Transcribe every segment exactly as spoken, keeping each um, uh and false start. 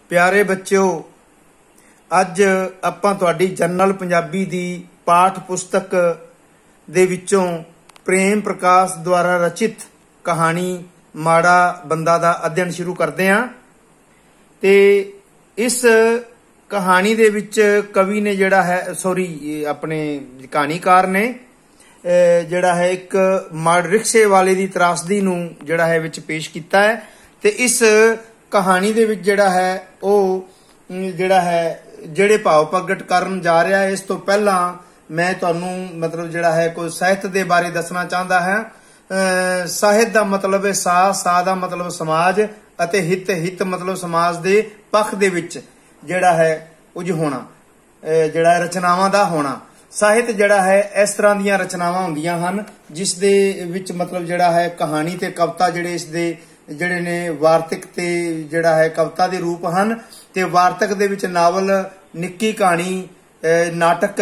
प्यारे बच्चों, अज आपां तुहाडी जनरल पंजाबी दी पाठ पुस्तक दे विचों प्रेम प्रकाश द्वारा रचित कहानी माड़ा बंदा दा अध्ययन शुरू करते हैं। ते इस कहानी दे विच कवि ने जिहड़ा है सॉरी अपने कहानीकार ने जिहड़ा है एक माड़ रिक्शे वाले दी त्रासदी नूं जिहड़ा है विच पेश कीता है। ते इस कहानी दे विच जिहड़ा है ਉਹ ਜਿਹੜਾ है ਜਿਹੜੇ भाव प्रगट करन जा रहा है। इस तो पहला मैं तुहानूं मतलब जिहड़ा है कोई ਸਾਹਿਤ ਦੇ बारे दसना चाहता है। ਸਾਹਿਤ ਦਾ मतलब है सा सा ਦਾ मतलब समाज ਅਤੇ हित हित मतलब समाज ਦੇ पक्ष ਦੇ ਵਿੱਚ ਜਿਹੜਾ है उज होना ਜਿਹੜਾ रचनावां ਦਾ होना। ਸਾਹਿਤ ਜਿਹੜਾ है इस तरह ਦੀਆਂ रचनावां ਹੁੰਦੀਆਂ ਹਨ जिस ਦੇ ਵਿੱਚ मतलब ਜਿਹੜਾ है कहानी ਤੇ कविता ਜਿਹੜੇ ਇਸ ਦੇ ਜਿਹੜੇ ਨੇ ਵਾਰਤਕ ਤੇ ਜਿਹੜਾ ਹੈ ਕਵਿਤਾ ਦੇ ਰੂਪ ਹਨ। ਤੇ ਵਾਰਤਕ ਦੇ ਵਿੱਚ ਨਾਵਲ, ਨਿੱਕੀ ਕਹਾਣੀ, ਨਾਟਕ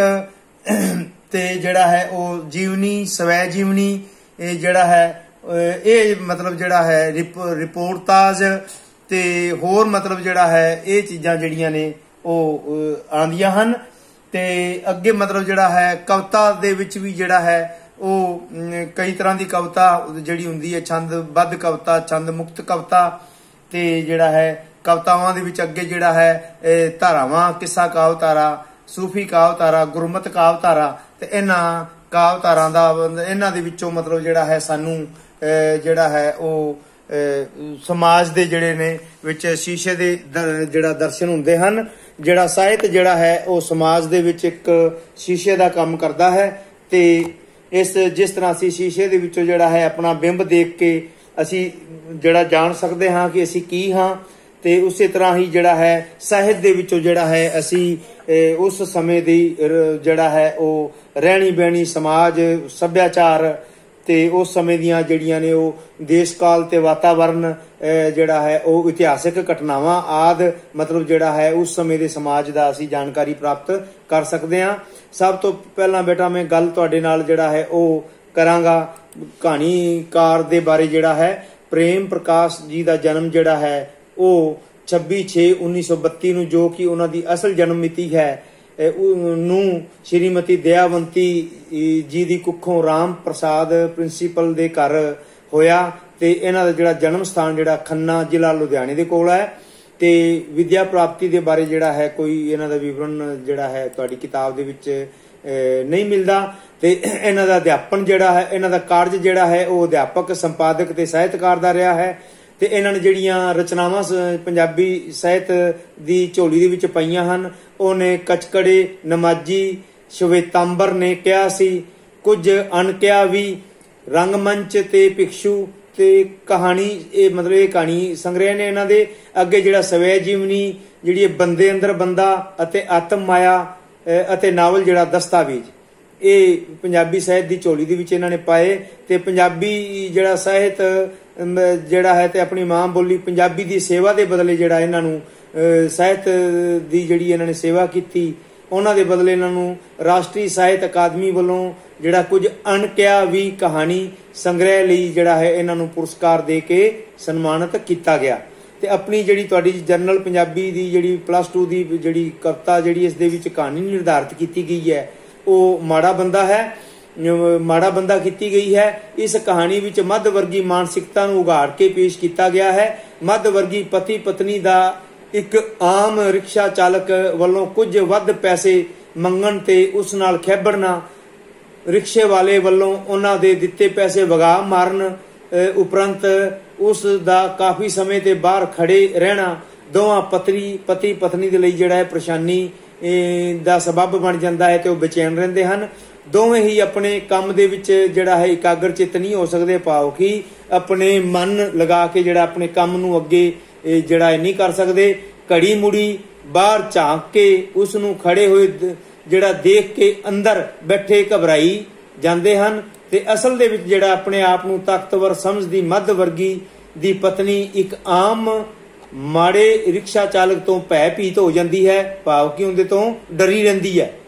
ਤੇ ਜਿਹੜਾ ਹੈ ਉਹ ਜੀਵਨੀ, ਸਵੈ ਜੀਵਨੀ ਜਿਹੜਾ ਹੈ ਇਹ मतलब ਜਿਹੜਾ ਹੈ ਰਿਪੋਰਟਾਜ ਤੇ ਹੋਰ मतलब ਜਿਹੜਾ ਹੈ ਇਹ ਚੀਜ਼ਾਂ ਜਿਹੜੀਆਂ ਨੇ ਉਹ ਆਉਂਦੀਆਂ ਹਨ। ਤੇ ਅੱਗੇ मतलब ਜਿਹੜਾ ਹੈ ਕਵਿਤਾ ਦੇ ਵਿੱਚ ਵੀ ਜਿਹੜਾ ਹੈ ਉਹ ਕਈ ਤਰ੍ਹਾਂ ਦੀ ਕਵਿਤਾ ਜਿਹੜੀ ਹੁੰਦੀ ਹੈ, ਛੰਦਬੱਧ ਕਵਿਤਾ, ਛੰਦ ਮੁਕਤ ਕਵਿਤਾ ਤੇ ਜਿਹੜਾ ਹੈ ਕਵਿਤਾਵਾਂ ਦੇ ਵਿੱਚ ਅੱਗੇ ਜਿਹੜਾ ਹੈ ਧਾਰਾਵਾਂ, ਕਿੱਸਾ ਕਾਵ ਧਾਰਾ, ਸੂਫੀ ਕਾਵ ਧਾਰਾ, ਗੁਰਮਤਿ ਕਾਵ ਧਾਰਾ ਤੇ ਇਹਨਾਂ ਕਾਵ ਧਾਰਾਂ ਦਾ ਇਹਨਾਂ ਦੇ ਵਿੱਚੋਂ मतलब ਜਿਹੜਾ ਹੈ ਸਾਨੂੰ ਜਿਹੜਾ ਹੈ ਉਹ ਸਮਾਜ ਦੇ ਜਿਹੜੇ ਨੇ ਵਿੱਚ ਸ਼ੀਸ਼ੇ ਦੇ ਜਿਹੜਾ ਦਰਸ਼ਨ ਹੁੰਦੇ ਹਨ। ਜਿਹੜਾ ਸਾਹਿਤ ਜਿਹੜਾ ਹੈ ਉਹ ਸਮਾਜ ਦੇ ਵਿੱਚ ਇੱਕ ਸ਼ੀਸ਼ੇ ਦਾ ਕੰਮ ਕਰਦਾ ਹੈ। ਤੇ इस जिस तरह असी शीशे दे विचों जिहड़ा है अपना बिंब देख के असी जिहड़ा जान सकते हाँ कि असी की हाँ। ते उस तरह ही जिहड़ा है ਸਾਹਿਤ दे विचों जिहड़ा है असी उस समय दी जिहड़ा है वो रहनी बहनी समाज सभ्याचार ते उस समय दियां जिहड़ियां ने वो देश काल ते वातावरण जिहड़ा है वो इतिहासिक घटनावां आदि मतलब जिहड़ा है उस समय दे समाज दा असी जानकारी प्राप्त कर सकते हाँ। सब तो पहला बेटा मैं गल तुहाडे नाल जिहड़ा है वो करांगा कहानीकार दे बारे जिहड़ा है। प्रेम प्रकाश जी दा जन्म जिहड़ा है वो छब्बी छे उन्नीस सौ बत्ती नूं जो कि उन्हां दी असल जन्म मिति है नूं श्रीमती दयावंती जी दी कुखों राम प्रसाद प्रिंसीपल दे घर होया। ते इन्हां दा जिहड़ा जन्म स्थान जिहड़ा खन्ना जिला लुधियाने दे कोल है। ते विद्या प्राप्ति दे बारे जिहड़ा है कोई इन्हां दा विवरण जिहड़ा है तुहाडी किताब दे विच नहीं मिलदा। ते इन्हां दा अध्यापन जिहड़ा है इन्हां दा कार्ज जिहड़ा है वो अध्यापक, संपादक ते ਸਾਹਿਤਕਾਰ ਦਾ ਰਿਹਾ है। ਤੇ ਇਹਨਾਂ ਨੇ ਜਿਹੜੀਆਂ ਰਚਨਾਵਾਂ ਪੰਜਾਬੀ ਸਾਹਿਤ ਦੀ ਝੋਲੀ ਦੇ ਵਿੱਚ ਪਈਆਂ ਹਨ ਉਹਨੇ ਕਚਕੜੇ, ਨਮਾਜੀ, ਸ਼ਵੇਤਾਂਬਰ ਨੇ ਕਿਹਾ ਸੀ, ਕੁਝ ਅਣਕਿਆ ਵੀ, ਰੰਗਮੰਚ ਤੇ ਭਿਕਸ਼ੂ ਤੇ ਕਹਾਣੀ ਇਹ मतलब ਇਹ ਕਹਾਣੀ ਸੰਗ੍ਰਹਿ ਨੇ ਇਹਨਾਂ ਦੇ। ਅੱਗੇ ਜਿਹੜਾ ਸਵੈ ਜੀਵਨੀ ਜਿਹੜੀ ਬੰਦੇ ਅੰਦਰ ਬੰਦਾ ਅਤੇ ਆਤਮ ਮਾਇਆ ਅਤੇ ਨਾਵਲ ਜਿਹੜਾ ਦਸਤਾਵੇਜ਼ ਇਹ ਪੰਜਾਬੀ ਸਾਹਿਤ ਦੀ ਝੋਲੀ ਦੇ ਵਿੱਚ ਇਹਨਾਂ ਨੇ ਪਾਏ। ਤੇ ਪੰਜਾਬੀ ਜਿਹੜਾ ਸਾਹਿਤ ਜਿਹੜਾ ਹੈ ਤੇ ਆਪਣੀ ਮਾਂ ਬੋਲੀ ਪੰਜਾਬੀ ਦੀ ਸੇਵਾ ਦੇ ਬਦਲੇ ਜਿਹੜਾ ਇਹਨਾਂ ਨੂੰ ਸਾਹਿਤ ਦੀ ਜਿਹੜੀ ਇਹਨਾਂ ਨੇ ਸੇਵਾ ਕੀਤੀ ਉਹਨਾਂ ਦੇ ਬਦਲੇ ਇਹਨਾਂ ਨੂੰ ਰਾਸ਼ਟਰੀ ਸਾਹਿਤ ਅਕਾਦਮੀ ਵੱਲੋਂ ਜਿਹੜਾ ਕੁਝ ਅਣਕਿਆ ਵੀ ਕਹਾਣੀ ਸੰਗ੍ਰਹਿ ਲਈ ਜਿਹੜਾ ਹੈ ਇਹਨਾਂ ਨੂੰ ਪੁਰਸਕਾਰ ਦੇ ਕੇ ਸਨਮਾਨਿਤ ਕੀਤਾ ਗਿਆ। ਤੇ ਆਪਣੀ ਜਿਹੜੀ ਤੁਹਾਡੀ ਜਨਰਲ ਪੰਜਾਬੀ ਦੀ ਜਿਹੜੀ ਪਲੱਸ ਟੂ ਦੀ ਜਿਹੜੀ ਕਵਿਤਾ ਜਿਹੜੀ ਇਸ ਦੇ ਵਿੱਚ ਕਹਾਣੀ ਨਿਰਧਾਰਿਤ ਕੀਤੀ ਗਈ ਹੈ ਉਹ ਮਾੜਾ ਬੰਦਾ ਹੈ, ਮਾੜਾ ਬੰਦਾ ਕੀਤੀ ਗਈ ਹੈ। ਇਸ ਕਹਾਣੀ ਵਿੱਚ ਮੱਧ ਵਰਗੀ ਮਾਨਸਿਕਤਾ ਨੂੰ ਉਘਾੜ ਕੇ ਪੇਸ਼ ਕੀਤਾ ਗਿਆ ਹੈ। ਮੱਧ ਵਰਗੀ ਪਤੀ ਪਤਨੀ ਦਾ ਇੱਕ ਆਮ ਰਿਕਸ਼ਾ ਚਾਲਕ ਵੱਲੋਂ ਕੁਝ ਵੱਧ ਪੈਸੇ ਮੰਗਣ ਤੇ ਉਸ ਨਾਲ ਖੈਬੜਨਾ, ਰਿਕਸ਼ੇ ਵਾਲੇ ਵੱਲੋਂ ਉਹਨਾਂ ਦੇ ਦਿੱਤੇ ਪੈਸੇ ਵਗਾ ਮਾਰਨ ਉਪਰੰਤ ਉਸ ਦਾ ਕਾਫੀ ਸਮੇਂ ਤੇ ਬਾਹਰ ਖੜੇ ਰਹਿਣਾ ਦੋਵਾਂ ਪਤਨੀ ਪਤੀ ਪਤਨੀ ਦੇ ਲਈ ਜਿਹੜਾ ਹੈ ਪਰੇਸ਼ਾਨੀ ਦਾ ਸਬਬ ਬਣ ਜਾਂਦਾ ਹੈ ਤੇ ਉਹ ਬੇਚੈਨ ਰਹਿੰਦੇ ਹਨ। ਦੋਵੇਂ ਹੀ ਆਪਣੇ ਕੰਮ ਦੇ ਵਿੱਚ ਜਿਹੜਾ ਹੈ ਇਕਾਗਰ ਚਿੱਤ ਨਹੀਂ ਹੋ ਸਕਦੇ, ਭਾਵ ਕਿ ਆਪਣੇ ਮਨ ਲਗਾ ਕੇ ਜਿਹੜਾ ਆਪਣੇ ਕੰਮ ਨੂੰ ਅੱਗੇ ਜਿਹੜਾ ਨਹੀਂ ਕਰ ਸਕਦੇ। ਘੜੀ ਮੁੜੀ ਬਾਹਰ ਝਾਂਕ ਕੇ ਉਸ ਨੂੰ ਖੜੇ ਹੋਏ ਜਿਹੜਾ ਦੇਖ ਕੇ ਅੰਦਰ ਬੈਠੇ ਘਬਰਾਈ ਜਾਂਦੇ ਹਨ। ਤੇ ਅਸਲ ਦੇ ਵਿੱਚ ਜਿਹੜਾ ਆਪਣੇ ਆਪ ਨੂੰ ਤਾਕਤਵਰ ਸਮਝਦੀ ਮੱਧ ਵਰਗੀ ਦੀ ਪਤਨੀ ਇੱਕ ਆਮ ਮਾੜੇ ਰਿਕਸ਼ਾ ਚਾਲਕ ਤੋਂ ਭੈ ਭੀਤ ਹੋ ਜਾਂਦੀ ਹੈ, ਭਾਵ ਕਿ ਉਹਦੇ ਤੋਂ ਡਰੀ ਰਹਿੰਦੀ ਹੈ।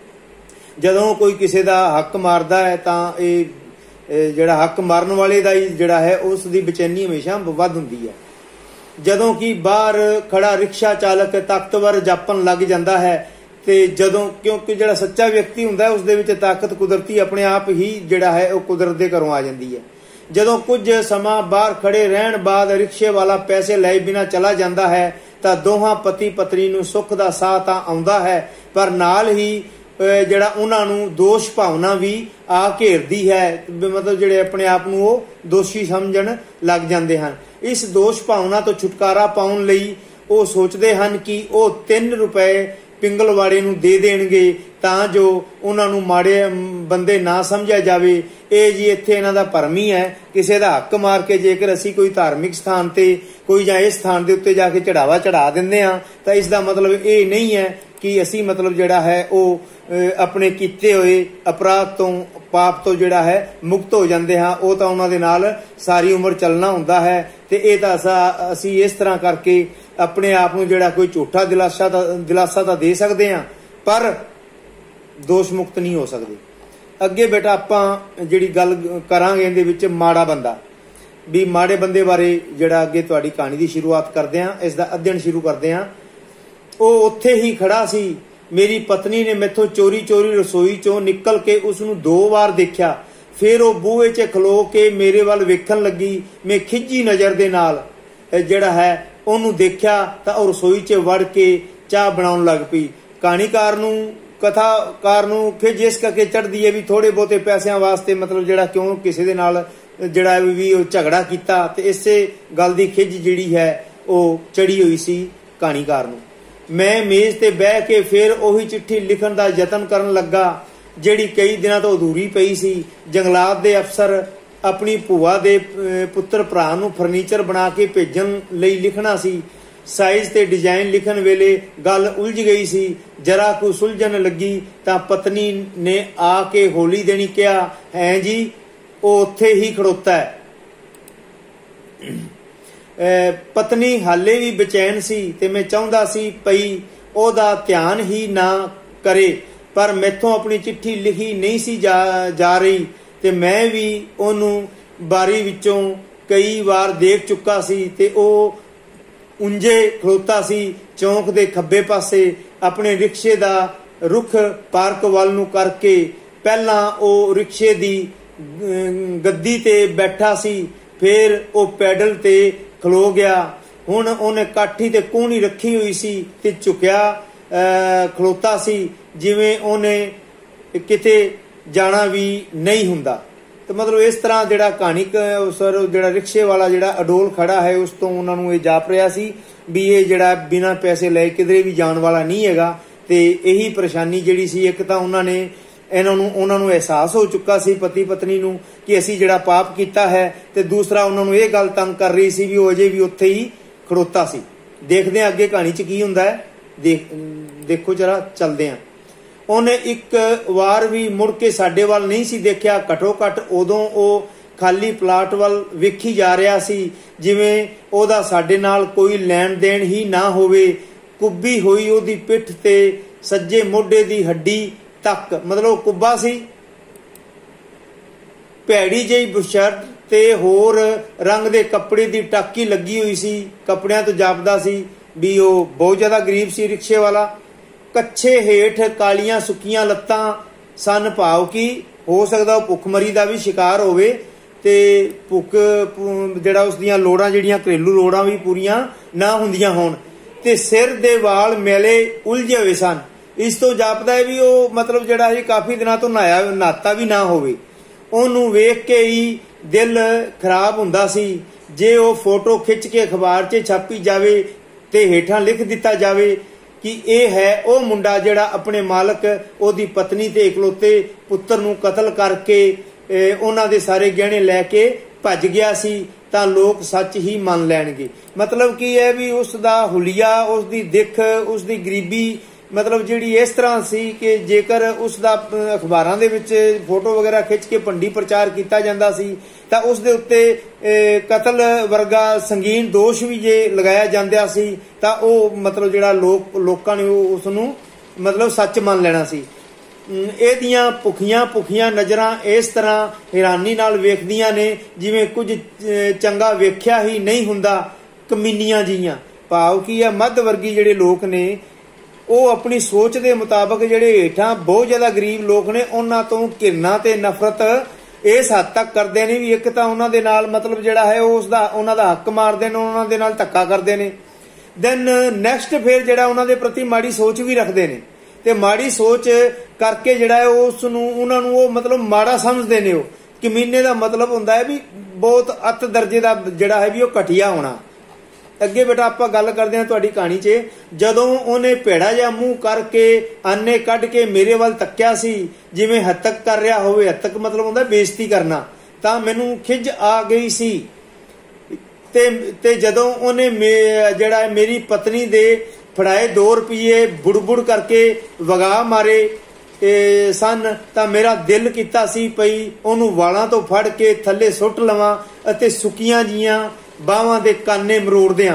ਜਦੋਂ ਕੋਈ ਕਿਸੇ ਦਾ ਹੱਕ ਮਾਰਦਾ ਹੈ ਤਾਂ ਇਹ ਜਿਹੜਾ ਹੱਕ ਮਾਰਨ ਵਾਲੇ ਦਾ ਹੀ ਜਿਹੜਾ ਹੈ ਉਸ ਦੀ ਬੇਚੈਨੀ ਹਮੇਸ਼ਾ ਵੱਧ ਹੁੰਦੀ ਹੈ। ਜਦੋਂ ਕਿ ਬਾਹਰ ਖੜਾ ਰਿਕਸ਼ਾ ਚਾਲਕ ਤਾਕਤਵਰ ਜਾਪਣ ਲੱਗ ਜਾਂਦਾ ਹੈ। ਤੇ ਜਦੋਂ ਕਿਉਂਕਿ ਜਿਹੜਾ ਸੱਚਾ ਵਿਅਕਤੀ ਹੁੰਦਾ ਉਸ ਦੇ ਵਿੱਚ ਤਾਕਤ ਕੁਦਰਤੀ ਆਪਣੇ ਆਪ ਹੀ ਜਿਹੜਾ ਹੈ ਉਹ ਕੁਦਰਤ ਦੇ ਘਰੋਂ ਆ ਜਾਂਦੀ ਹੈ। ਜਦੋਂ ਕੁਝ ਸਮਾਂ ਬਾਹਰ ਖੜੇ ਰਹਿਣ ਬਾਅਦ ਰਿਕਸ਼ੇ ਵਾਲਾ ਪੈਸੇ ਲਏ ਬਿਨਾਂ ਚਲਾ ਜਾਂਦਾ ਹੈ ਤਾਂ ਦੋਹਾਂ ਪਤੀ ਪਤਨੀ ਨੂੰ ਸੁੱਖ ਦਾ ਸਾਹ ਤਾਂ ਆਉਂਦਾ ਹੈ, ਪਰ ਨਾਲ ਹੀ ਜਿਹੜਾ ਉਹਨਾਂ ਨੂੰ ਦੋਸ਼ ਭਾਵਨਾ ਵੀ ਆ ਘੇਰਦੀ ਹੈ। ਮਤਲਬ ਜਿਹੜੇ ਆਪਣੇ ਆਪ ਨੂੰ ਉਹ ਦੋਸ਼ੀ ਸਮਝਣ ਲੱਗ ਜਾਂਦੇ ਹਨ। ਇਸ ਦੋਸ਼ ਭਾਵਨਾ ਤੋਂ ਛੁਟਕਾਰਾ ਪਾਉਣ ਲਈ ਉਹ ਸੋਚਦੇ ਹਨ ਕਿ ਉਹ ਤਿੰਨ ਰੁਪਏ ਪਿੰਗਲਵਾੜੇ ਨੂੰ ਦੇ ਦੇਣਗੇ ਤਾਂ ਜੋ ਉਹਨਾਂ ਨੂੰ ਮਾੜੇ ਬੰਦੇ ਨਾ ਸਮਝਿਆ ਜਾਵੇ। ਇਹ ਜੀ ਇੱਥੇ ਇਹਨਾਂ ਦਾ ਭਰਮ ਹੀ ਹੈ। ਕਿਸੇ ਦਾ ਹੱਕ ਮਾਰ ਕੇ ਜੇਕਰ ਅਸੀਂ ਕੋਈ ਧਾਰਮਿਕ ਸਥਾਨ ਤੇ ਕੋਈ ਜਾਂ ਇਸ ਸਥਾਨ ਦੇ ਉੱਤੇ ਜਾ ਕੇ ਚੜਾਵਾ ਚੜਾ ਦਿੰਦੇ ਹਾਂ ਤਾਂ ਇਸ ਦਾ ਮਤਲਬ ਇਹ ਨਹੀਂ ਹੈ ਕਿ ਅਸੀਂ ਮਤਲਬ ਜਿਹੜਾ ਹੈ ਉਹ ਆਪਣੇ ਕੀਤੇ ਹੋਏ ਅਪਰਾਧ ਤੋਂ ਪਾਪ ਤੋਂ ਜਿਹੜਾ ਹੈ ਮੁਕਤ ਹੋ ਜਾਂਦੇ ਹਾਂ। ਉਹ ਤਾਂ ਉਹਨਾਂ ਦੇ ਨਾਲ ਸਾਰੀ ਉਮਰ ਚੱਲਣਾ ਹੁੰਦਾ ਹੈ। ਤੇ ਇਹ ਤਾਂ ਅਸੀਂ ਇਸ ਤਰ੍ਹਾਂ ਕਰਕੇ ਆਪਣੇ ਆਪ ਨੂੰ ਜਿਹੜਾ ਕੋਈ ਝੂਠਾ ਦਿਲਾਸਾ ਤਾਂ ਦਿਲਾਸਾ ਤਾਂ ਦੇ ਸਕਦੇ ਹਾਂ, ਪਰ ਦੋਸ਼ ਮੁਕਤ ਨਹੀਂ ਹੋ ਸਕਦੇ। ਅੱਗੇ ਬੇਟਾ ਆਪਾਂ ਜਿਹੜੀ ਗੱਲ ਕਰਾਂਗੇ ਇਹਦੇ ਵਿੱਚ ਮਾੜਾ ਬੰਦਾ, ਵੀ ਮਾੜੇ ਬੰਦੇ ਬਾਰੇ ਜਿਹੜਾ ਅੱਗੇ ਤੁਹਾਡੀ ਕਹਾਣੀ ਦੀ ਸ਼ੁਰੂਆਤ ਕਰਦੇ ਹਾਂ, ਇਸ ਦਾ ਅਧਿਐਨ ਸ਼ੁਰੂ ਕਰਦੇ ਹਾਂ। ਉਹ ਉੱਥੇ ਹੀ ਖੜਾ ਸੀ। ਮੇਰੀ ਪਤਨੀ ਨੇ ਮੈਥੋਂ ਚੋਰੀ ਚੋਰੀ ਰਸੋਈ ਚੋਂ ਨਿਕਲ ਕੇ ਉਸ ਨੂੰ ਦੋ ਵਾਰ ਦੇਖਿਆ। ਫਿਰ ਉਹ ਬੂਹੇ 'ਚ ਖਲੋ ਕੇ ਮੇਰੇ ਵੱਲ ਵੇਖਣ ਲੱਗੀ। ਮੈਂ ਖਿੱਚੀ ਨਜ਼ਰ ਦੇ ਨਾਲ ਜਿਹੜਾ ਹੈ ਉਹਨੂੰ ਦੇਖਿਆ ਤਾਂ ਉਹ ਰਸੋਈ 'ਚ ਵੜ ਕੇ ਚਾਹ ਬਣਾਉਣ ਲੱਗ ਪਈ। ਕਹਾਣੀਕਾਰ ਨੂੰ ਕਥਾਕਾਰ ਨੂੰ ਖਿੱਚ ਇਸ ਕਰਕੇ ਚੜ੍ਹਦੀ ਹੈ ਵੀ ਥੋੜੇ ਬਹੁਤੇ ਪੈਸਿਆਂ ਵਾਸਤੇ ਮਤਲਬ ਜਿਹੜਾ ਕਿਉਂ ਕਿਸੇ ਦੇ ਨਾਲ ਜਿਹੜਾ ਵੀ ਉਹ ਝਗੜਾ ਕੀਤਾ, ਤੇ ਇਸੇ ਗੱਲ ਦੀ ਖਿੱਚ ਜਿਹੜੀ ਹੈ ਉਹ ਚੜੀ ਹੋਈ ਸੀ ਕਹਾਣੀਕਾਰ ਨੂੰ। ਮੈਂ ਮੇਜ਼ ਤੇ ਬਹਿ ਕੇ ਫਿਰ ਉਹੀ ਚਿੱਠੀ ਲਿਖਣ ਦਾ ਯਤਨ ਕਰਨ ਲੱਗਾ ਜਿਹੜੀ ਕਈ ਦਿਨਾਂ ਤੋਂ ਅਧੂਰੀ ਪਈ ਸੀ। ਜੰਗਲਾਤ ਦੇ ਅਫਸਰ ਆਪਣੀ ਭੂਆ ਦੇ ਪੁੱਤਰ ਭਰਾ ਨੂੰ ਫਰਨੀਚਰ ਬਣਾ ਕੇ ਭੇਜਣ ਲਈ ਲਿਖਣਾ ਸੀ। ਸਾਈਜ਼ ਤੇ ਡਿਜ਼ਾਈਨ ਲਿਖਣ ਵੇਲੇ ਗੱਲ ਉਲਝ ਗਈ ਸੀ। ਜਰਾ ਕੁ ਸੁਲਝਣ ਲੱਗੀ ਤਾਂ ਪਤਨੀ ਨੇ ਆ ਕੇ ਹੌਲੀ ਦੇਣੀ ਕਿਹਾ, ਹੈ ਜੀ ਉਹ ਉੱਥੇ ਹੀ ਖੜੋਤਾ ਹੈ। ਪਤਨੀ ਹਾਲੇ ਵੀ ਬੇਚੈਨ ਸੀ ਤੇ ਮੈਂ ਚਾਹੁੰਦਾ ਸੀ ਪਈ ਉਹਦਾ ਧਿਆਨ ਹੀ ਨਾ ਕਰੇ, ਪਰ ਮੈਥੋਂ ਆਪਣੀ ਚਿੱਠੀ ਲਿਖੀ ਨਹੀਂ ਸੀ ਜਾ ਜਾ ਰਹੀ ਤੇ ਮੈਂ ਵੀ ਉਹਨੂੰ ਬਾਰੀ ਵਿੱਚੋਂ ਕਈ ਵਾਰ ਦੇਖ ਚੁੱਕਾ ਸੀ ਤੇ ਉਹ ਉਂਝੇ ਖਲੋਤਾ ਸੀ ਚੌਂਕ ਦੇ ਖੱਬੇ ਪਾਸੇ ਆਪਣੇ ਰਿਕਸ਼ੇ ਦਾ ਰੁਖ ਪਾਰਕ ਵੱਲ ਨੂੰ ਕਰਕੇ। ਪਹਿਲਾਂ ਉਹ ਰਿਕਸ਼ੇ ਦੀ ਗੱਦੀ ਤੇ ਬੈਠਾ ਸੀ, ਫਿਰ ਉਹ ਪੈਡਲ ਤੇ ਖਲੋ ਗਿਆ। ਹੁਣ ਉਹਨੇ ਕਾਠੀ ਤੇ ਕੂਹਣੀ ਰੱਖੀ ਹੋਈ ਸੀ ਤੇ ਝੁਕਿਆ ਖਲੋਤਾ ਸੀ ਜਿਵੇਂ ਉਹਨੇ ਕਿਤੇ ਜਾਣਾ ਵੀ ਨਹੀਂ ਹੁੰਦਾ। ਤੇ ਮਤਲਬ ਇਸ ਤਰ੍ਹਾਂ ਜਿਹੜਾ ਕਹਾਣੀ ਸਰ ਜਿਹੜਾ ਰਿਕਸ਼ੇ ਵਾਲਾ ਜਿਹੜਾ ਅਡੋਲ ਖੜਾ ਹੈ ਉਸ ਤੋਂ ਉਹਨਾਂ ਨੂੰ ਇਹ ਜਾਪ ਰਿਹਾ ਸੀ ਵੀ ਇਹ ਜਿਹੜਾ ਬਿਨਾਂ ਪੈਸੇ ਲਏ ਕਿਧਰੇ ਵੀ ਜਾਣ ਵਾਲਾ ਨਹੀਂ ਹੈਗਾ। ਤੇ ਇਹੀ ਪਰੇਸ਼ਾਨੀ ਜਿਹੜੀ ਸੀ, ਇੱਕ ਤਾਂ ਉਹਨਾਂ ਨੇ ਇਹਨਾਂ ਨੂੰ ਉਹਨਾਂ ਨੂੰ ਅਹਿਸਾਸ ਹੋ ਚੁੱਕਾ ਸੀ ਪਤੀ ਪਤਨੀ ਨੂੰ ਕਿ ਅਸੀਂ ਜਿਹੜਾ ਪਾਪ ਕੀਤਾ ਹੈ, ਤੇ ਦੂਸਰਾ ਉਹਨਾਂ ਨੂੰ ਇਹ ਗੱਲ ਤੰਗ ਕਰ ਰਹੀ ਸੀ ਵੀ ਉਹ ਅਜੇ ਵੀ ਉੱਥੇ ਹੀ ਖੜੋਤਾ ਸੀ। ਦੇਖਦੇ ਹਾਂ ਅੱਗੇ ਕਹਾਣੀ 'ਚ ਕੀ ਹੁੰਦਾ ਹੈ। ਦੇਖ ਦੇਖੋ ਜਰਾ ਚੱਲਦੇ ਹਾਂ। ਉਹਨੇ ਇੱਕ ਵਾਰ ਵੀ ਮੁੜ ਕੇ ਸਾਡੇ ਵੱਲ ਨਹੀਂ ਸੀ ਦੇਖਿਆ। ਘੱਟੋ ਘੱਟ ਉਦੋਂ ਉਹ ਖਾਲੀ ਪਲਾਟ ਵੱਲ ਵੇਖੀ ਜਾ ਰਿਹਾ ਸੀ ਜਿਵੇਂ ਉਹਦਾ ਸਾਡੇ ਨਾਲ ਕੋਈ ਲੈਣ ਦੇਣ ਹੀ ਨਾ ਹੋਵੇ। ਕੁੱਬੀ ਹੋਈ ਉਹਦੀ ਪਿੱਠ ਤੇ ਸੱਜੇ ਮੋਢੇ ਦੀ ਹੱਡੀ ਤੱਕ ਮਤਲਬ ਕੁੱਬਾ ਸੀ। ਭੈੜੀ ਜਿਹੀ ਬੁਸ਼ਰਟ ਤੇ ਹੋਰ ਰੰਗ ਦੇ ਕੱਪੜੇ ਦੀ ਟਾਕੀ ਲੱਗੀ ਹੋਈ ਸੀ। ਕੱਪੜਿਆਂ ਤੋਂ ਜਾਪਦਾ ਸੀ ਵੀ ਉਹ ਬਹੁਤ ਜ਼ਿਆਦਾ ਗਰੀਬ ਸੀ ਰਿਕਸ਼ੇ ਵਾਲਾ। ਕੱਛੇ ਹੇਠ ਕਾਲੀਆਂ ਸੁੱਕੀਆਂ ਲੱਤਾਂ ਸਨ, ਭਾਵ ਕਿ ਹੋ ਸਕਦਾ ਉਹ ਭੁੱਖਮਰੀ ਦਾ ਵੀ ਸ਼ਿਕਾਰ ਹੋਵੇ ਤੇ ਭੁੱਖ ਜਿਹੜਾ ਉਸ ਦੀਆਂ ਲੋੜਾਂ ਜਿਹੜੀਆਂ ਘਰੇਲੂ ਲੋੜਾਂ ਵੀ ਪੂਰੀਆਂ ਨਾ ਹੁੰਦੀਆਂ ਹੋਣ। ਤੇ ਸਿਰ ਦੇ ਵਾਲ ਮੈਲੇ ਉਲਝੇ ਹੋਏ ਸਨ। ਇਸ ਤੋਂ ਜਾਪਦਾ ਹੈ ਵੀ ਉਹ ਮਤਲਬ ਜਿਹੜਾ ਇਹ ਕਾਫੀ ਦਿਨਾਂ ਤੋਂ ਨਹਾਇਆ ਨਹਾਤਾ ਵੀ ਨਾ ਹੋਵੇ। ਉਹਨੂੰ ਵੇਖ ਕੇ ਹੀ ਦਿਲ ਖਰਾਬ ਹੁੰਦਾ ਸੀ। ਜੇ ਉਹ ਫੋਟੋ ਖਿੱਚ ਕੇ ਅਖਬਾਰ 'ਚ ਛਾਪੀ ਜਾਵੇ ਤੇ ਹੇਠਾਂ ਲਿਖ ਦਿੱਤਾ ਜਾਵੇ ਕਿ ਇਹ ਹੈ ਉਹ ਮੁੰਡਾ ਜਿਹੜਾ ਆਪਣੇ ਮਾਲਕ ਉਹਦੀ ਪਤਨੀ ਤੇ ਇਕਲੌਤੇ ਪੁੱਤਰ ਨੂੰ ਕਤਲ ਕਰਕੇ ਉਹਨਾਂ ਦੇ ਸਾਰੇ ਗਹਿਣੇ ਲੈ ਕੇ ਭੱਜ ਗਿਆ ਸੀ, ਤਾਂ ਲੋਕ ਸੱਚ ਹੀ ਮੰਨ ਲੈਣਗੇ। ਮਤਲਬ ਕੀ ਹੈ ਵੀ ਉਸ ਦਾ ਹੁਲੀਆ, ਉਸ ਦੀ ਦਿੱਖ, ਉਸ ਦੀ ਗਰੀਬੀ ਮਤਲਬ ਜਿਹੜੀ ਇਸ ਤਰ੍ਹਾਂ ਸੀ ਕਿ ਜੇਕਰ ਉਸ ਦਾ ਅਖਬਾਰਾਂ ਦੇ ਵਿੱਚ ਫੋਟੋ ਵਗੈਰਾ ਖਿੱਚ ਕੇ ਭੰਡੀ ਪ੍ਰਚਾਰ ਕੀਤਾ ਜਾਂਦਾ ਸੀ ਤਾਂ ਉਸ ਦੇ ਉੱਤੇ ਕਤਲ ਵਰਗਾ ਸੰਗੀਨ ਦੋਸ਼ ਵੀ ਜੇ ਲਗਾਇਆ ਜਾਂਦਾ ਸੀ ਤਾਂ ਉਹ ਮਤਲਬ ਜਿਹੜਾ ਲੋਕ ਲੋਕਾਂ ਨੇ ਉਸ ਨੂੰ ਮਤਲਬ ਸੱਚ ਮੰਨ ਲੈਣਾ ਸੀ। ਇਹਦੀਆਂ ਭੁੱਖੀਆਂ ਭੁੱਖੀਆਂ ਨਜ਼ਰਾਂ ਇਸ ਤਰ੍ਹਾਂ ਹੈਰਾਨੀ ਨਾਲ ਵੇਖਦੀਆਂ ਨੇ ਜਿਵੇਂ ਕੁਝ ਚੰਗਾ ਵੇਖਿਆ ਹੀ ਨਹੀਂ ਹੁੰਦਾ। ਕਮੀਨੀਆਂ ਜੀਆਂ। ਭਾਵ ਕੀ ਹੈ, ਮੱਧ ਵਰਗੀ ਜਿਹੜੇ ਲੋਕ ਨੇ ਉਹ ਆਪਣੀ ਸੋਚ ਦੇ ਮੁਤਾਬਕ ਜਿਹੜੇ ਹੇਠਾਂ ਬਹੁਤ ਜ਼ਿਆਦਾ ਗਰੀਬ ਲੋਕ ਨੇ ਉਹਨਾਂ ਤੋਂ ਘਿਰਨਾ ਤੇ ਨਫ਼ਰਤ ਇਸ ਹੱਦ ਤੱਕ ਕਰਦੇ ਨੇ ਵੀ ਇੱਕ ਤਾਂ ਉਹਨਾਂ ਦੇ ਨਾਲ ਮਤਲਬ ਜਿਹੜਾ ਹੈ ਉਸ ਦਾ ਉਹਨਾਂ ਦਾ ਹੱਕ ਮਾਰਦੇ ਨੇ, ਉਹਨਾਂ ਦੇ ਨਾਲ ਧੱਕਾ ਕਰਦੇ ਨੇ। ਦੈਨ ਨੈਕਸਟ ਫਿਰ ਜਿਹੜਾ ਉਹਨਾਂ ਦੇ ਪ੍ਰਤੀ ਮਾੜੀ ਸੋਚ ਵੀ ਰੱਖਦੇ ਨੇ ਤੇ ਮਾੜੀ ਸੋਚ ਕਰਕੇ ਜਿਹੜਾ ਹੈ ਉਸ ਨੂੰ ਉਹਨਾਂ ਨੂੰ ਉਹ ਮਤਲਬ ਮਾੜਾ ਸਮਝਦੇ ਨੇ। ਉਹ ਕਮੀਨੇ ਦਾ ਮਤਲਬ ਹੁੰਦਾ ਹੈ ਵੀ ਬਹੁਤ ਅੱਤ ਦਰਜੇ ਦਾ ਜਿਹੜਾ ਹੈ ਵੀ ਉਹ ਘਟੀਆ ਹੋਣਾ। ਅੱਗੇ ਬੇਟਾ ਆਪਾਂ ਗੱਲ ਕਰਦੇ ਹਾਂ ਤੁਹਾਡੀ ਕਹਾਣੀ 'ਚ, ਜਦੋਂ ਉਹਨੇ ਭੇੜਾ ਜਿਹਾ ਮੂੰਹ ਕਰਕੇ ਆਨੇ ਕੱਢ ਕੇ ਮੇਰੇ ਵੱਲ ਤੱਕਿਆ ਸੀ ਜਿਵੇਂ ਹੱਤਕ ਕਰ ਰਿਹਾ ਹੋਵੇ। ਹੱਤਕ ਮਤਲਬ ਹੁੰਦਾ ਬੇਇੱਜ਼ਤੀ ਕਰਨਾ। ਤਾਂ ਮੈਨੂੰ ਖਿੱਝ ਆ ਗਈ ਸੀ ਤੇ ਤੇ ਜਦੋਂ ਉਹਨੇ ਜਿਹੜਾ ਮੇਰੀ ਪਤਨੀ ਦੇ ਫੜਾਏ ਦੋ ਰੁਪਈਏ ਬੁੜਬੁੜ ਕਰਕੇ ਵਗਾ ਮਾਰੇ ਸਨ ਤਾਂ ਮੇਰਾ ਦਿਲ ਕੀਤਾ ਸੀ ਪਈ ਉਹਨੂੰ ਵਾਲਾਂ ਤੋਂ ਫੜ ਕੇ ਥੱਲੇ ਸੁੱਟ ਲਵਾਂ ਅਤੇ ਸੁੱਕੀਆਂ ਜੀਆਂ ਬਾਹਾਂ ਦੇ ਕਾਨੇ ਮਰੋੜ ਦਿਆਂ।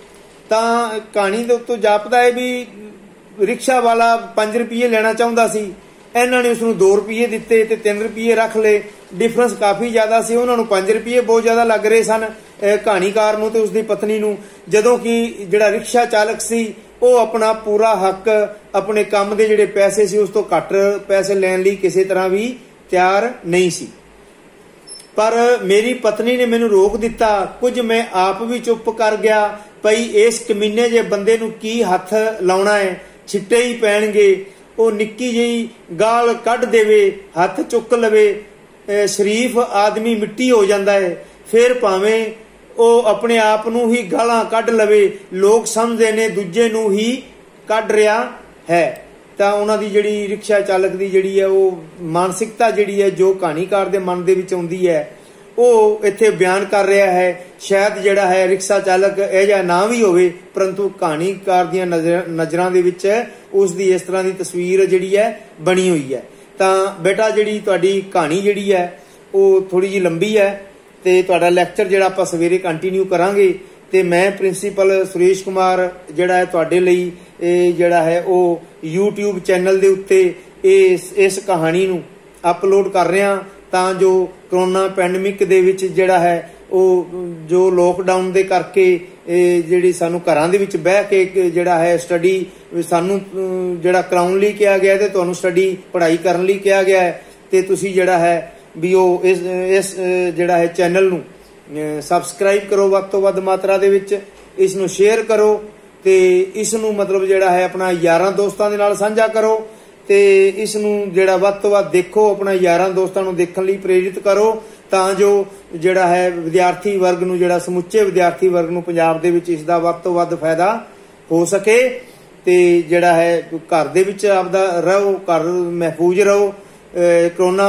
ਤਾਂ ਕਹਾਣੀ ਦੇ ਉੱਤੋਂ ਜਾਪਦਾ ਹੈ ਵੀ ਰਿਕਸ਼ਾ ਵਾਲਾ ਪੰਜ ਰੁਪਈਏ ਲੈਣਾ ਚਾਹੁੰਦਾ ਸੀ, ਇਹਨਾਂ ਨੇ ਉਸਨੂੰ ਦੋ ਰੁਪਈਏ ਦਿੱਤੇ ਤੇ ਤਿੰਨ ਰੁਪਈਏ ਰੱਖ ਲਏ। ਡਿਫਰੈਂਸ ਕਾਫੀ ਜ਼ਿਆਦਾ ਸੀ, ਉਹਨਾਂ ਨੂੰ ਪੰਜ ਰੁਪਈਏ ਬਹੁਤ ਜ਼ਿਆਦਾ ਲੱਗ ਰਹੇ ਸਨ ਕਹਾਣੀਕਾਰ ਨੂੰ ਤੇ ਉਸਦੀ ਪਤਨੀ ਨੂੰ। ਜਦੋਂ ਕਿ ਜਿਹੜਾ ਰਿਕਸ਼ਾ ਚਾਲਕ ਸੀ ਉਹ ਆਪਣਾ ਪੂਰਾ ਹੱਕ ਆਪਣੇ ਕੰਮ ਦੇ ਜਿਹੜੇ ਪੈਸੇ ਸੀ ਉਸ ਤੋਂ ਘੱਟ ਪੈਸੇ ਲੈਣ ਲਈ ਕਿਸੇ ਤਰ੍ਹਾਂ ਵੀ ਤਿਆਰ ਨਹੀਂ ਸੀ। ਪਰ ਮੇਰੀ ਪਤਨੀ ਨੇ ਮੈਨੂੰ ਰੋਕ ਦਿੱਤਾ। ਕੁਝ ਮੈਂ ਆਪ ਵੀ ਚੁੱਪ ਕਰ ਗਿਆ ਪਈ ਇਸ ਕਮੀਨੇ ਜੇ ਬੰਦੇ ਨੂੰ ਕੀ ਹੱਥ ਲਾਉਣਾ ਹੈ, ਛਿੱਟੇ ਹੀ ਪੈਣਗੇ। ਉਹ ਨਿੱਕੀ ਜਿਹੀ ਗਾਲ ਕੱਢ ਦੇਵੇ, ਹੱਥ ਚੁੱਕ ਲਵੇ, ਸ਼ਰੀਫ ਆਦਮੀ ਮਿੱਟੀ ਹੋ ਜਾਂਦਾ ਹੈ। ਫਿਰ ਭਾਵੇਂ ਉਹ ਆਪਣੇ ਆਪ ਨੂੰ ਹੀ ਗਾਲਾਂ ਕੱਢ ਲਵੇ, ਲੋਕ ਸਮਝਦੇ ਨੇ ਦੂਜੇ ਨੂੰ ਹੀ ਕੱਢ ਰਿਹਾ ਹੈ। ਤਾਂ ਉਹਨਾਂ ਦੀ ਜਿਹੜੀ ਰਿਕਸ਼ਾ ਚਾਲਕ ਦੀ ਜਿਹੜੀ ਹੈ ਉਹ ਮਾਨਸਿਕਤਾ ਜਿਹੜੀ ਹੈ ਜੋ ਕਹਾਣੀਕਾਰ ਦੇ ਮਨ ਦੇ ਵਿੱਚ ਆਉਂਦੀ ਹੈ ਉਹ ਇੱਥੇ ਬਿਆਨ ਕਰ ਰਿਹਾ ਹੈ। ਸ਼ਾਇਦ ਜਿਹੜਾ ਹੈ ਰਿਕਸ਼ਾ ਚਾਲਕ ਇਹ ਜਿਹਾ ਨਾ ਵੀ ਹੋਵੇ, ਪਰੰਤੂ ਕਹਾਣੀਕਾਰ ਦੀਆਂ ਨਜ਼ਰ ਨਜ਼ਰਾਂ ਦੇ ਵਿੱਚ ਉਸ ਦੀ ਇਸ ਤਰ੍ਹਾਂ ਦੀ ਤਸਵੀਰ ਜਿਹੜੀ ਹੈ ਬਣੀ ਹੋਈ ਹੈ। ਤਾਂ ਬੇਟਾ ਜਿਹੜੀ ਤੁਹਾਡੀ ਕਹਾਣੀ ਜਿਹੜੀ ਹੈ ਉਹ ਥੋੜੀ ਜਿਹੀ ਲੰਬੀ ਹੈ ਤੇ ਤੁਹਾਡਾ ਲੈਕਚਰ ਜਿਹੜਾ ਆਪਾਂ ਸਵੇਰੇ ਕੰਟੀਨਿਊ ਕਰਾਂਗੇ। ਤੇ ਮੈਂ ਪ੍ਰਿੰਸੀਪਲ ਸੁਰੇਸ਼ ਕੁਮਾਰ ਜਿਹੜਾ ਹੈ ਤੁਹਾਡੇ ਲਈ ਇਹ ਜਿਹੜਾ ਹੈ ਉਹ YouTube ਚੈਨਲ ਦੇ ਉੱਤੇ ਇਸ ਇਸ ਕਹਾਣੀ ਨੂੰ ਅਪਲੋਡ ਕਰ ਰਿਹਾ ਤਾਂ ਜੋ ਕਰੋਨਾ ਪੈਂਡੇਮਿਕ ਦੇ ਵਿੱਚ ਜਿਹੜਾ ਹੈ ਉਹ ਜੋ ਲੋਕਡਾਊਨ ਦੇ ਕਰਕੇ ਜਿਹੜੀ ਸਾਨੂੰ ਘਰਾਂ ਦੇ ਵਿੱਚ ਬਹਿ ਕੇ ਜਿਹੜਾ ਹੈ ਸਟੱਡੀ ਸਾਨੂੰ ਜਿਹੜਾ ਕਰਾਉਣ ਲਈ ਕਿਹਾ ਗਿਆ ਤੇ ਤੁਹਾਨੂੰ ਸਟੱਡੀ ਪੜ੍ਹਾਈ ਕਰਨ ਲਈ ਕਿਹਾ ਗਿਆ ਹੈ ਤੇ ਤੁਸੀਂ ਜਿਹੜਾ ਹੈ ਵੀ ਉਹ ਇਸ ਇਸ ਜਿਹੜਾ ਹੈ ਚੈਨਲ ਨੂੰ ਸਬਸਕ੍ਰਾਈਬ ਕਰੋ ਵੱਧ ਤੋਂ ਵੱਧ ਮਾਤਰਾ ਦੇ ਵਿੱਚ, ਇਸ ਨੂੰ ਸ਼ੇਅਰ ਕਰੋ ਤੇ ਇਸ ਨੂੰ ਮਤਲਬ ਜਿਹੜਾ ਹੈ ਆਪਣਾ ਯਾਰਾਂ ਦੋਸਤਾਂ ਦੇ ਨਾਲ ਸਾਂਝਾ ਕਰੋ ਤੇ ਇਸ ਨੂੰ ਜਿਹੜਾ ਵੱਧ ਤੋਂ ਵੱਧ ਦੇਖੋ, ਆਪਣਾ ਯਾਰਾਂ ਦੋਸਤਾਂ ਨੂੰ ਦੇਖਣ ਲਈ ਪ੍ਰੇਰਿਤ ਕਰੋ ਤਾਂ ਜੋ ਜਿਹੜਾ ਹੈ ਵਿਦਿਆਰਥੀ ਵਰਗ ਨੂੰ ਜਿਹੜਾ ਸਮੁੱਚੇ ਵਿਦਿਆਰਥੀ ਵਰਗ ਨੂੰ ਪੰਜਾਬ ਦੇ ਵਿੱਚ ਇਸ ਦਾ ਵੱਧ ਤੋਂ ਵੱਧ ਫਾਇਦਾ ਹੋ ਸਕੇ ਤੇ ਜਿਹੜਾ ਹੈ ਘਰ ਦੇ ਵਿੱਚ ਆਪਦਾ ਰਹੋ, ਘਰ ਮਹਿਫੂਜ਼ ਰਹੋ। ਕਰੋਨਾ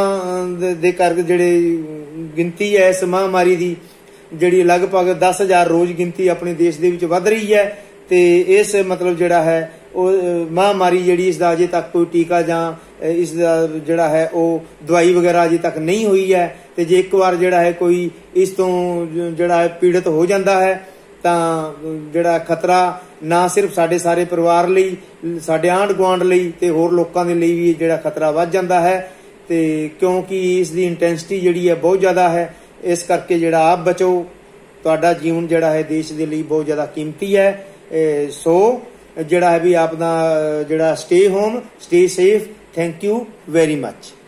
ਦੇ ਕਰਕੇ ਜਿਹੜੇ ਗਿਣਤੀ ਹੈ ਇਸ ਮਹਾਂਮਾਰੀ ਦੀ ਜਿਹੜੀ ਲਗਭਗ ਦਸ ਹਜ਼ਾਰ ਰੋਜ਼ ਗਿਣਤੀ ਆਪਣੇ ਦੇਸ਼ ਦੇ ਵਿੱਚ ਵੱਧ ਰਹੀ ਹੈ ਤੇ ਇਸ ਮਤਲਬ ਜਿਹੜਾ ਹੈ ਉਹ ਮਹਾਂਮਾਰੀ ਜਿਹੜੀ ਇਸ ਦਾ ਅਜੇ ਤੱਕ ਕੋਈ ਟੀਕਾ ਜਾਂ ਇਸ ਦਾ ਜਿਹੜਾ ਹੈ ਉਹ ਦਵਾਈ ਵਗੈਰਾ ਅਜੇ ਤੱਕ ਨਹੀਂ ਹੋਈ ਹੈ ਤੇ ਜੇ ਇੱਕ ਵਾਰ ਜਿਹੜਾ ਹੈ ਕੋਈ ਇਸ ਤੋਂ ਜਿਹੜਾ ਹੈ ਪੀੜਤ ਹੋ ਜਾਂਦਾ ਹੈ ਤਾਂ ਜਿਹੜਾ ਖਤਰਾ ਨਾ ਸਿਰਫ ਸਾਡੇ ਸਾਰੇ ਪਰਿਵਾਰ ਲਈ, ਸਾਡੇ ਆਂਢ ਗੁਆਂਢ ਲਈ ਤੇ ਹੋਰ ਲੋਕਾਂ ਦੇ ਲਈ ਵੀ ਜਿਹੜਾ ਖਤਰਾ ਵੱਧ ਜਾਂਦਾ ਹੈ ਤੇ ਕਿਉਂਕਿ ਇਸ ਦੀ ਇੰਟੈਂਸਿਟੀ ਜਿਹੜੀ ਹੈ ਬਹੁਤ ਜ਼ਿਆਦਾ ਹੈ। ਇਸ ਕਰਕੇ ਜਿਹੜਾ ਆਪ ਬਚੋ, ਤੁਹਾਡਾ ਜੀਵਨ ਜਿਹੜਾ ਹੈ ਦੇਸ਼ ਦੇ ਲਈ ਬਹੁਤ ਜ਼ਿਆਦਾ ਕੀਮਤੀ ਹੈ। ਸੋ ਜਿਹੜਾ ਹੈ ਵੀ ਆਪ ਦਾ ਜਿਹੜਾ stay home, stay safe. Thank you very much.